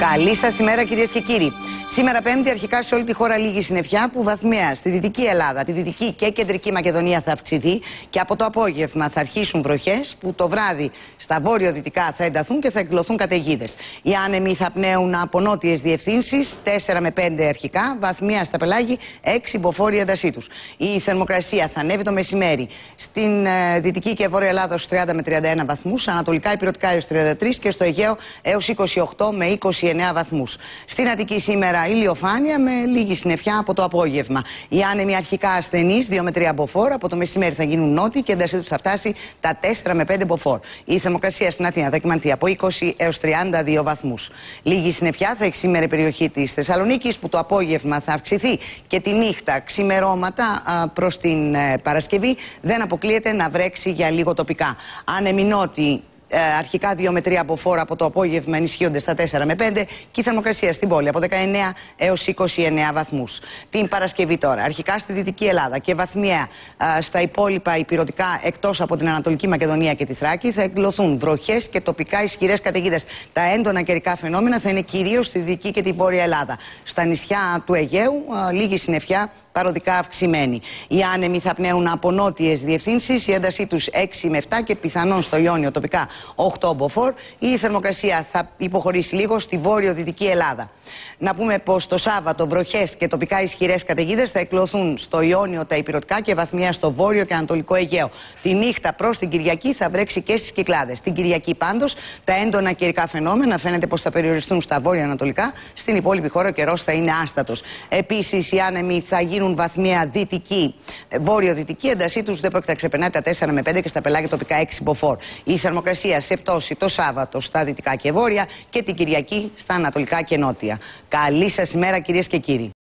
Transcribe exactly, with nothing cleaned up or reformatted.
Καλή σας ημέρα, κυρίες και κύριοι. Σήμερα Πέμπτη, αρχικά σε όλη τη χώρα λίγη συννεφιά που βαθμιαία στη Δυτική Ελλάδα, τη Δυτική και Κεντρική Μακεδονία θα αυξηθεί και από το απόγευμα θα αρχίσουν βροχές που το βράδυ στα βόρειο-δυτικά θα ενταθούν και θα εκδηλωθούν καταιγίδες. Οι άνεμοι θα πνέουν από νότιες διευθύνσεις, τέσσερα με πέντε αρχικά, βαθμιαία στα πελάγη, έξι μποφόρ η έντασή τους. Η θερμοκρασία θα ανέβει το μεσημέρι στην ε, Δυτική και Βόρεια Ελλάδα στους τριάντα με τριάντα ένα βαθμούς, ανατολικά υπηρετικά έως τριάντα τρία και στο Αιγαίο έως είκοσι οκτώ με είκοσι εννέα βαθμούς. Στην Αττική σήμερα ηλιοφάνεια με λίγη συννεφιά από το απόγευμα. Οι άνεμοι αρχικά ασθενείς, δύο με τρία μποφόρ, από το μεσημέρι θα γίνουν νότιοι και η έντασή τους θα φτάσει τα τέσσερα με πέντε μποφόρ. Η θερμοκρασία στην Αθήνα θα κυμανθεί από είκοσι έως τριάντα δύο βαθμούς. Λίγη συννεφιά θα έχει σήμερα η περιοχή της Θεσσαλονίκης, που το απόγευμα θα αυξηθεί και τη νύχτα ξημερώματα προς την Παρασκευή δεν αποκλείεται να βρέξει για λίγο τοπικά. Άνεμοι νότιοι, αρχικά δύο με τρία μποφόρ, από το απόγευμα ενισχύονται στα τέσσερα με πέντε και η θερμοκρασία στην πόλη από δεκαεννέα έως είκοσι εννέα βαθμούς. Την Παρασκευή τώρα, αρχικά στη Δυτική Ελλάδα και βαθμιαία στα υπόλοιπα υπηρετικά εκτός από την Ανατολική Μακεδονία και τη Θράκη θα εκδηλωθούν βροχές και τοπικά ισχυρές καταιγίδες. Τα έντονα καιρικά φαινόμενα θα είναι κυρίως στη Δυτική και τη Βόρεια Ελλάδα. Στα νησιά του Αιγαίου λίγη συννεφιά, παροδικά αυξημένη. Οι άνεμοι θα πνέουν από νότιες διευθύνσεις, η έντασή τους έξι με επτά και πιθανόν στο Ιόνιο τοπικά οκτώ μποφόρ. Η θερμοκρασία θα υποχωρήσει λίγο στη βόρειο-δυτική Ελλάδα. Να πούμε πως το Σάββατο βροχές και τοπικά ισχυρές καταιγίδες θα εκδηλωθούν στο Ιόνιο, τα υπηρετικά και βαθμιαία στο βόρειο και ανατολικό Αιγαίο. Τη νύχτα προς την Κυριακή θα βρέξει και στις Κυκλάδες. Την Κυριακή πάντως τα έντονα καιρικά φαινόμενα φαίνεται πως θα περιοριστούν στα βόρεια-ανατολικά. Στην υπόλοιπη χώρα ο καιρός θα είναι άστατος. Επίσης οι άνεμοι θα γίνουν βαθμιαία δυτική, βόρειο-δυτική, έντασή τους δεν πρόκειται να ξεπερνάει τα τέσσερα με πέντε και στα πελάγια τοπικά έξι μποφόρ. Η θερμοκρασία σε πτώση το Σάββατο στα δυτικά και βόρεια και την Κυριακή στα ανατολικά και νότια. Καλή σας ημέρα, κυρίες και κύριοι.